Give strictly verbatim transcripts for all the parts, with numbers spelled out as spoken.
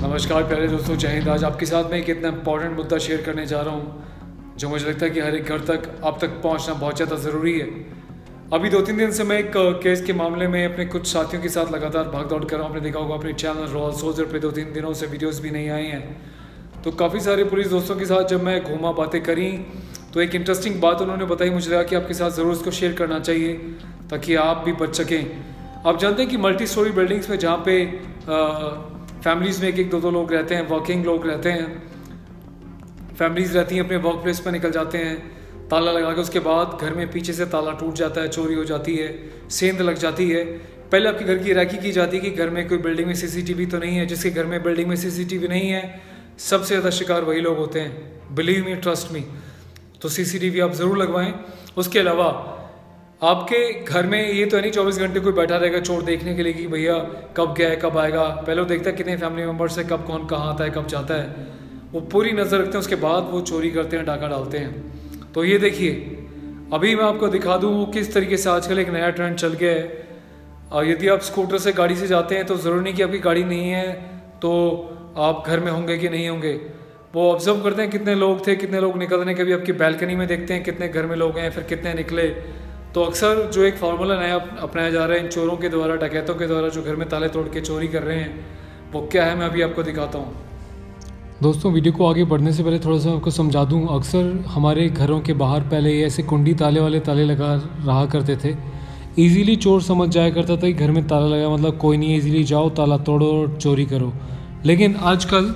नमस्कार प्यारे दोस्तों, जय हिंद। आज आपके साथ में एक इतना इंपॉर्टेंट मुद्दा शेयर करने जा रहा हूँ जो मुझे लगता है कि हर एक घर तक आप तक पहुँचना बहुत ज़्यादा ज़रूरी है। अभी दो तीन दिन से मैं एक केस के मामले में अपने कुछ साथियों के साथ लगातार भाग दौड़ कर रहा हूँ। आपने देखा होगा अपने चैनल रॉयल सोल्जर पे दो तीन दिनों से वीडियोज़ भी नहीं आए हैं, तो काफ़ी सारे पुलिस दोस्तों के साथ जब मैं घूमा बातें करी तो एक इंटरेस्टिंग बात उन्होंने बताई। मुझे लगा कि आपके साथ ज़रूर इसको शेयर करना चाहिए ताकि आप भी बच सकें। आप जानते हैं कि मल्टी स्टोरी बिल्डिंग्स में जहाँ पे फैमिलीज़ में एक एक दो दो लोग रहते हैं, वर्किंग लोग रहते हैं, फैमिलीज़ रहती हैं, अपने वर्क प्लेस पर निकल जाते हैं ताला लगा के, उसके बाद घर में पीछे से ताला टूट जाता है, चोरी हो जाती है, सेंध लग जाती है। पहले आपके घर की रैकी की जाती है कि घर में कोई बिल्डिंग में सीसीटीवी तो नहीं है। जिसके घर में बिल्डिंग में सीसीटीवी नहीं है सबसे ज़्यादा शिकार वही लोग होते हैं, बिलीव मी, ट्रस्ट मी। तो सीसीटीवी आप ज़रूर लगवाएं। उसके अलावा आपके घर में ये तो है नहीं चौबीस घंटे कोई बैठा रहेगा चोर देखने के लिए कि भैया कब गया है कब आएगा। पहले वो देखता है कितने फैमिली मेम्बर्स है, कब कौन कहाँ आता है, कब जाता है, वो पूरी नज़र रखते हैं। उसके बाद वो चोरी करते हैं, डाका डालते हैं। तो ये देखिए, अभी मैं आपको दिखा दूँ वो किस तरीके से आजकल एक नया ट्रेंड चल गया है। और यदि आप स्कूटर से गाड़ी से जाते हैं तो ज़रूरी नहीं कि आपकी गाड़ी नहीं है तो आप घर में होंगे कि नहीं होंगे। वो ऑब्जर्व करते हैं कितने लोग थे, कितने लोग निकल रहे हैं। कभी आपकी बैल्कनी में देखते हैं कितने घर में लोग हैं, फिर कितने निकले। तो अक्सर जो एक फार्मूला नया अपनाया जा रहा है इन चोरों के द्वारा, डकैतों के द्वारा, जो घर में ताले तोड़ के चोरी कर रहे हैं, वो क्या है मैं अभी आपको दिखाता हूँ। दोस्तों, वीडियो को आगे बढ़ने से पहले थोड़ा सा आपको समझा दूँ। अक्सर हमारे घरों के बाहर पहले ऐसे कुंडी ताले वाले ताले लगा रहा करते थे। ईजीली चोर समझ जाया करता था कि घर में ताला लगा मतलब कोई नहीं, ईजीली जाओ ताला तोड़ो और चोरी करो। लेकिन आजकल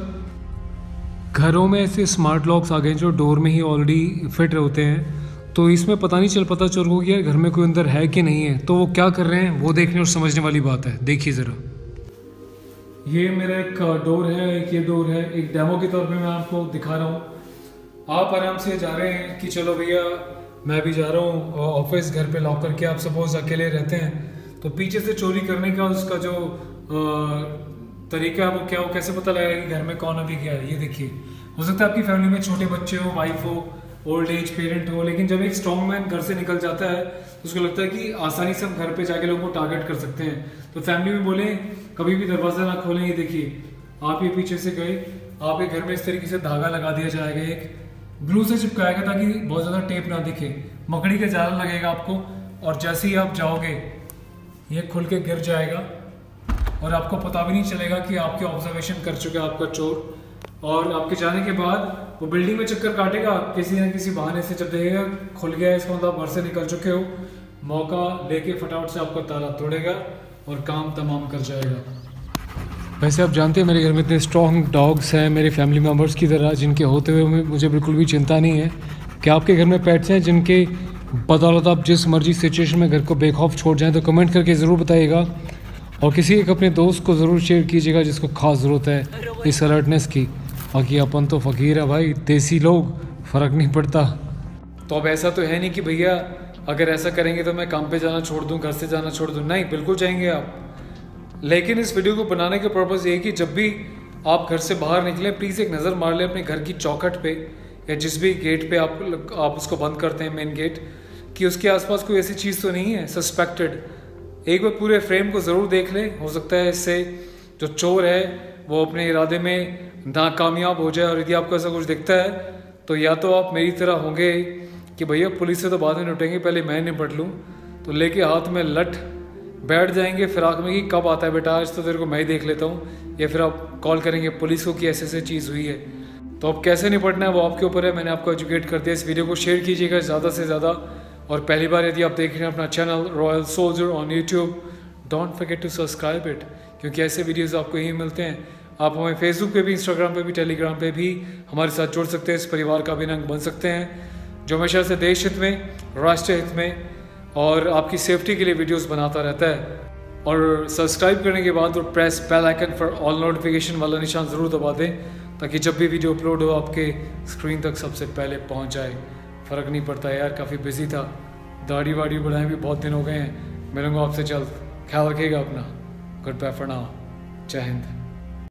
घरों में ऐसे स्मार्ट लॉक्स आ गए जो डोर में ही ऑलरेडी फिट होते हैं, तो इसमें पता नहीं चल पाता चोर को कि यार घर में कोई अंदर है कि नहीं है। तो वो क्या कर रहे हैं वो देखने और समझने वाली बात है। देखिए ज़रा, ये मेरा एक डोर है, एक ये डोर है। एक डेमो के तौर पे मैं आपको दिखा रहा हूँ। आप आराम से जा रहे हैं कि चलो भैया मैं भी जा रहा हूँ ऑफिस, घर पे लॉक करके आप सपोज अकेले रहते हैं, तो पीछे से चोरी करने का उसका जो आ, तरीका है वो क्या हो, कैसे पता लगेगा कि घर में कौन अभी गया है। ये देखिए, हो सकता है आपकी फैमिली में छोटे बच्चे हो, वाइफ हो, ओल्ड एज पेरेंट हो, लेकिन जब एक स्ट्रॉन्ग मैन घर से निकल जाता है तो उसको लगता है कि आसानी से हम घर पे जाके लोगों को टारगेट कर सकते हैं। तो फैमिली में बोले कभी भी दरवाज़ा ना खोलें। ये देखिए, आप ये पीछे से गए, आप एक घर में इस तरीके से धागा लगा दिया जाएगा, एक ग्लू से चिपकाएगा ताकि बहुत ज़्यादा टेप ना दिखे। मकड़ी का जाला लगेगा आपको, और जैसे ही आप जाओगे ये खुल के गिर जाएगा और आपको पता भी नहीं चलेगा कि आपके ऑब्जर्वेशन कर चुका है आपका चोर। और आपके जाने के बाद वो बिल्डिंग में चक्कर काटेगा किसी न किसी बहाने से। जब देखेगा खुल गया है, इसका मतलब आप घर से निकल चुके हो, मौका लेके फटाफट से आपका ताला तोड़ेगा और काम तमाम कर जाएगा। वैसे आप जानते हैं मेरे घर में इतने स्ट्रॉन्ग डॉग्स हैं मेरे फैमिली मेम्बर्स की तरह, जिनके होते हुए मुझे बिल्कुल भी चिंता नहीं है। क्या आपके घर में पेट्स हैं जिनके बदौलत आप जिस मर्जी सिचुएशन में घर को बेखौफ छोड़ जाएं? तो कमेंट करके ज़रूर बताइएगा, और किसी एक अपने दोस्त को ज़रूर शेयर कीजिएगा जिसको खास ज़रूरत है इस अलर्टनेस की। बाकी अपन तो फ़कीर है भाई, देसी लोग, फ़र्क नहीं पड़ता। तो अब ऐसा तो है नहीं कि भैया अगर ऐसा करेंगे तो मैं काम पे जाना छोड़ दूँ, घर से जाना छोड़ दूँ। नहीं, बिल्कुल जाएंगे आप। लेकिन इस वीडियो को बनाने का पर्पज़ ये है कि जब भी आप घर से बाहर निकलें प्लीज़ एक नज़र मार लें अपने घर की चौखट पे या जिस भी गेट पे आप आप उसको बंद करते हैं, मेन गेट, कि उसके आसपास कोई ऐसी चीज़ तो नहीं है सस्पेक्टेड। एक बार पूरे फ्रेम को ज़रूर देख लें। हो सकता है इससे जो चोर है वो अपने इरादे में नाकामयाब हो जाए। और यदि आपको ऐसा कुछ दिखता है तो या तो आप मेरी तरह होंगे कि भैया पुलिस से तो बाद में निपटेंगे, पहले मैं निपट लूँ, तो लेके हाथ में लठ बैठ जाएंगे फिराक में कि कब आता है बेटा, आज तो तेरे को मैं ही देख लेता हूँ। या फिर आप कॉल करेंगे पुलिस को कि ऐसे ऐसे चीज़ हुई है। तो अब कैसे निपटना है वो आपके ऊपर है। मैंने आपको एजुकेट कर दिया। इस वीडियो को शेयर कीजिएगा ज़्यादा से ज़्यादा। और पहली बार यदि आप देख रहे हैं अपना channel royal soldier on YouTube, don't forget to subscribe it, क्योंकि ऐसे वीडियोस आपको यहीं मिलते हैं। आप हमें फेसबुक पे भी, इंस्टाग्राम पे भी, टेलीग्राम पे भी हमारे साथ जुड़ सकते हैं। इस परिवार का अभिन्न अंग बन सकते हैं जो हमेशा से देश हित में, राष्ट्र हित में और आपकी सेफ्टी के लिए वीडियोस बनाता रहता है। और सब्सक्राइब करने के बाद और press bell icon for all notification वाला निशान ज़रूर दबा दें ताकि जब भी वीडियो अपलोड हो आपके स्क्रीन तक सबसे पहले पहुँच जाए। फ़र्क नहीं पड़ता यार, काफ़ी बिजी था, दाढ़ी वाड़ी बढ़ाए भी बहुत दिन हो गए हैं। मिलूंगा आपसे जल्द, ख्याल रखिएगा अपना। गुड बाय फॉर नाउ, जय हिंद।